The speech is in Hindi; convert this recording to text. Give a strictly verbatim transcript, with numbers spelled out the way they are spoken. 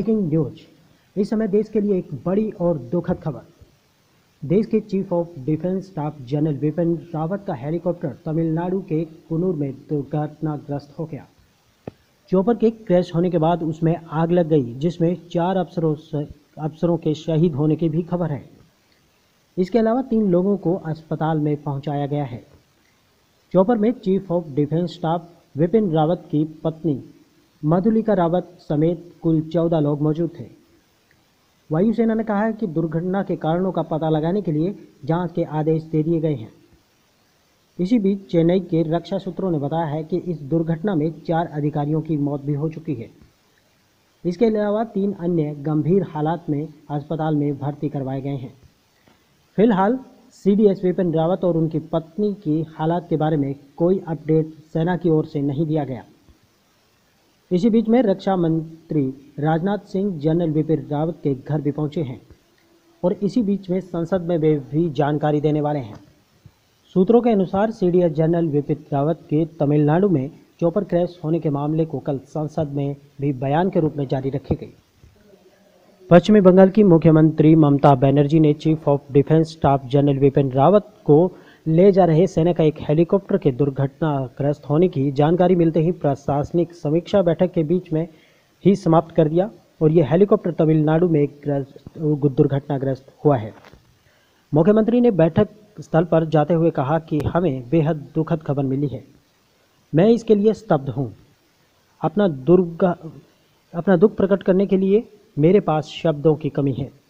Breaking news. इस समय देश के लिए एक बड़ी और दुखद खबर। देश के chief of defence staff general Vipin Rawat का हेलीकॉप्टर तमिलनाडु के कुन्नूर में दुर्घटनाग्रस्त हो गया। चॉपर के क्रैश होने के बाद उसमें आग लग गई, जिसमें चार अफसरों अफसरों के शहीद होने की भी खबर है। इसके अलावा तीन लोगों को अस्पताल में पहुंचाया गया है। चॉपर में chief of defence staff Vipin Rawat की पत्नी मधुलिका रावत समेत कुल चौदह लोग मौजूद थे। वायुसेना ने कहा है कि दुर्घटना के कारणों का पता लगाने के लिए जांच के आदेश दे दिए गए हैं। इसी बीच चेन्नई के रक्षा सूत्रों ने बताया है कि इस दुर्घटना में चार अधिकारियों की मौत भी हो चुकी है। इसके अलावा तीन अन्य गंभीर हालात में अस्पताल में भर्ती करवाए गए हैं। फिलहाल सीडीएस विपिन रावत और उनकी पत्नी की हालात के बारे में कोई अपडेट सेना की ओर से नहीं दिया गया। इसी बीच में रक्षा मंत्री राजनाथ सिंह जनरल विपिन रावत के घर भी पहुंचे हैं और इसी बीच में संसद में वे भी जानकारी देने वाले हैं। सूत्रों के अनुसार सीडीएस जनरल विपिन रावत के तमिलनाडु में चॉपर क्रैश होने के मामले को कल संसद में भी बयान के रूप में जारी रखी गई। पश्चिमी बंगाल की मुख्यमंत्री ममता बनर्जी ने chief of defence staff general Vipin Rawat को ले जा रहे सेना का एक हेलीकॉप्टर के दुर्घटनाग्रस्त होने की जानकारी मिलते ही प्रशासनिक समीक्षा बैठक के बीच में ही समाप्त कर दिया और ये हेलीकॉप्टर तमिलनाडु में दुर्घटनाग्रस्त हुआ है। मुख्यमंत्री ने बैठक स्थल पर जाते हुए कहा कि हमें बेहद दुखद खबर मिली है। मैं इसके लिए स्तब्ध हूँ। अपना दुर्ग अपना दुख प्रकट करने के लिए मेरे पास शब्दों की कमी है।